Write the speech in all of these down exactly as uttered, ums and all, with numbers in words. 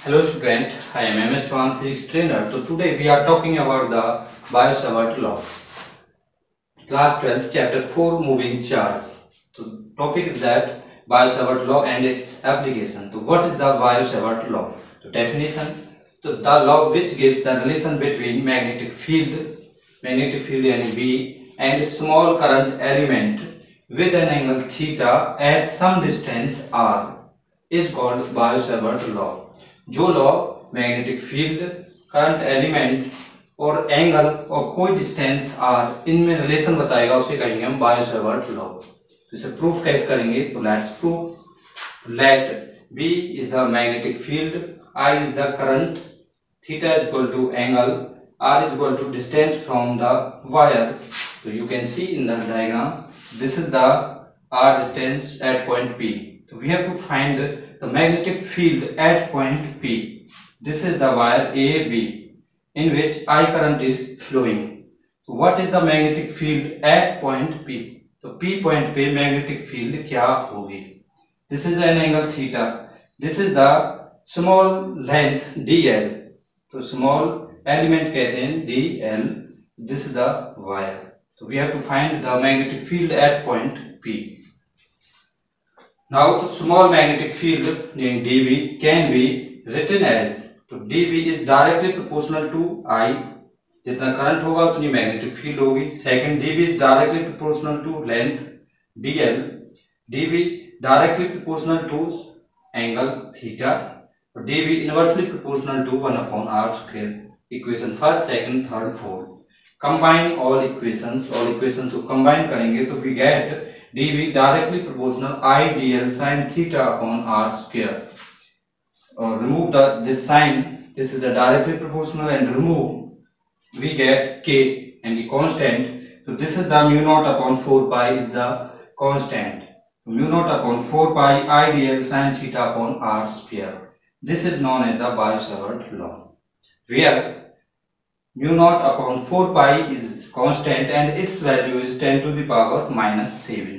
Hello student, I am M S Chauhan, physics trainer. So today we are talking about the Biot-Savart law. Class twelve, chapter four, moving charge. So topic is that Biot-Savart law and its application. So what is the Biot-Savart law? So definition. So the law which gives the relation between magnetic field, magnetic field yani B, and small current element with an angle theta at some distance r is called Biot-Savart law. जो law magnetic field current element और angle और कोई distance are इनमें relation बताएगा उसे कहेंगे हम Biot-Savart law. तो इसे प्रूफ कैसे करेंगे? तो let's prove. Let B is the magnetic field, I is the current, theta is equal to angle, r is equal to distance from the wire. तो you can see in the diagram this is the r distance at point P. So we have to find the magnetic field at point P. This is the wire A B in which I current is flowing. So what is the magnetic field at point P? So P point पे magnetic field क्या होगी? This is an angle theta. This is the small length D L. तो small element कहते हैं D L. This is the wire. So we have to find the magnetic field at point P. Now the small magnetic field named dV can be written as, तो dV is directly proportional to I, जितना current होगा उतनी magnetic field होगी. Second, dV is directly proportional to length dl, dV directly proportional to angle theta, और dV inversely proportional to one upon r square. Equation first, second, third, fourth. Combine all equations, all equations को combine करेंगे तो we get dV directly proportional I dl sin theta upon r square. Or remove the this sign. This is the directly proportional and remove we get k and the constant. So this is the mu naught upon four pi is the constant. Mu naught upon four pi I dl sin theta upon r square. This is known as the Biot-Savart law, where mu naught upon four pi is constant and its value is ten to the power minus seven.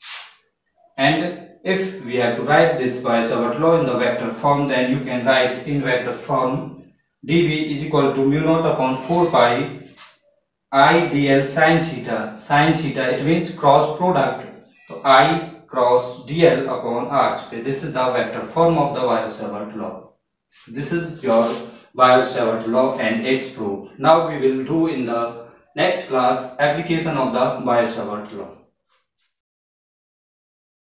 And if we have to write this Biot-Savart law in the vector form, then you can write in vector form dV is equal to mu naught upon four pi I dl sin theta. Sin theta, it means cross product. So I cross dl upon r square. This is the vector form of the Biot-Savart law. This is your Biot-Savart law and its proof. Now we will do in the next class application of the Biot-Savart law.